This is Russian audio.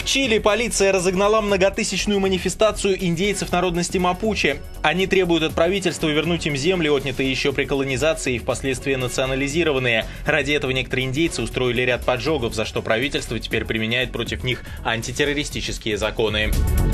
В Чили полиция разогнала многотысячную манифестацию индейцев народности мапуче. Они требуют от правительства вернуть им земли, отнятые еще при колонизации и впоследствии национализированные. Ради этого некоторые индейцы устроили ряд поджогов, за что правительство теперь применяет против них антитеррористические законы.